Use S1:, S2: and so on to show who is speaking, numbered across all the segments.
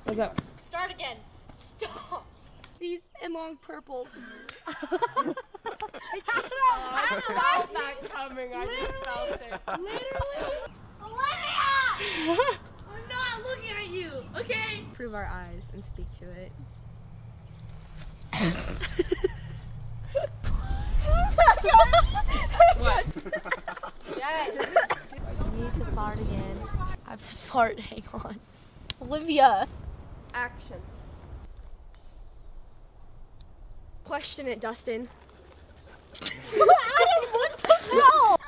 S1: What's up?
S2: Start again. Stop.
S1: These and long purples.
S2: I felt that coming. I just felt it.
S1: Literally.
S2: Olivia! I'm not looking at you, okay?
S1: Prove our eyes and speak to it.
S2: What?
S1: Yeah, I need to fart again. I have to fart, hang on. Olivia.
S2: Action.
S1: Question it, Dustin.
S2: Adam, what the hell?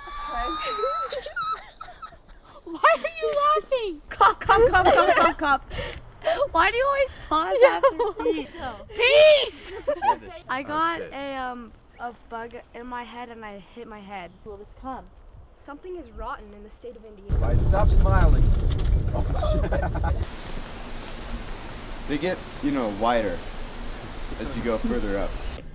S1: Why are you laughing? Cop. Why do you always pause after peace? Peace! I got a bug in my head and I hit my head. Will this come? Something is rotten in the state of Indiana.
S3: Right, stop smiling. Oh, shit. They get, wider as you go further up.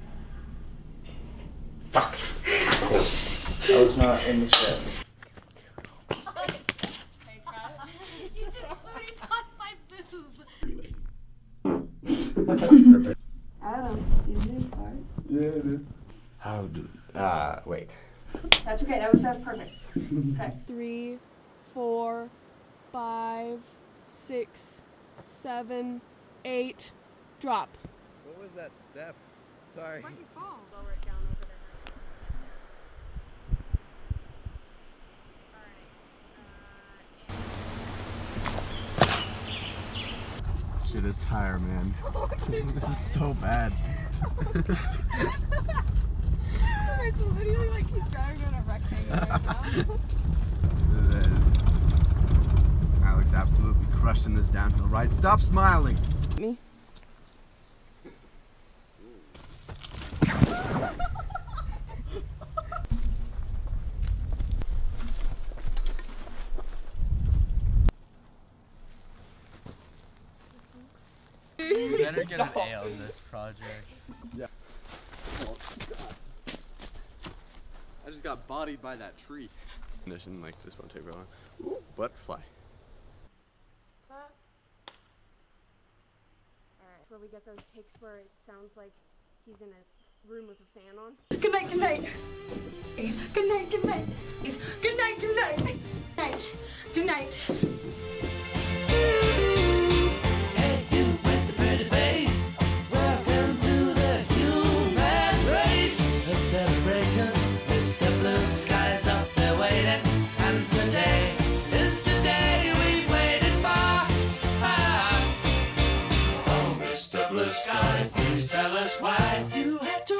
S4: Fuck. That was not in the script.
S2: You just already caught my boob.
S1: Adam, you didn't fart?
S3: Yeah, it is.
S4: How do, wait.
S1: That's okay, that's perfect. Okay. 3, 4, 5, 6, 7, 8, drop.
S3: What was that step? Sorry.
S1: Why'd you fall? Lower it down over there.
S3: Shit is tire, man. This is so bad.
S1: It's literally like he's driving on a rectangle right now.
S3: Alex absolutely crushing this downhill ride. Stop smiling.
S1: Me?
S5: You better get an A on this project.
S3: Yeah. I just got bodied by that tree. Condition like this won't take very long. Ooh, butterfly.
S1: Alright, where we get those takes where it sounds like he's in a room with a fan on.
S2: Good night, good night. Ace, good night, good night. Ace, good night, good night. Night, good night.
S6: Sky, please tell us why you had to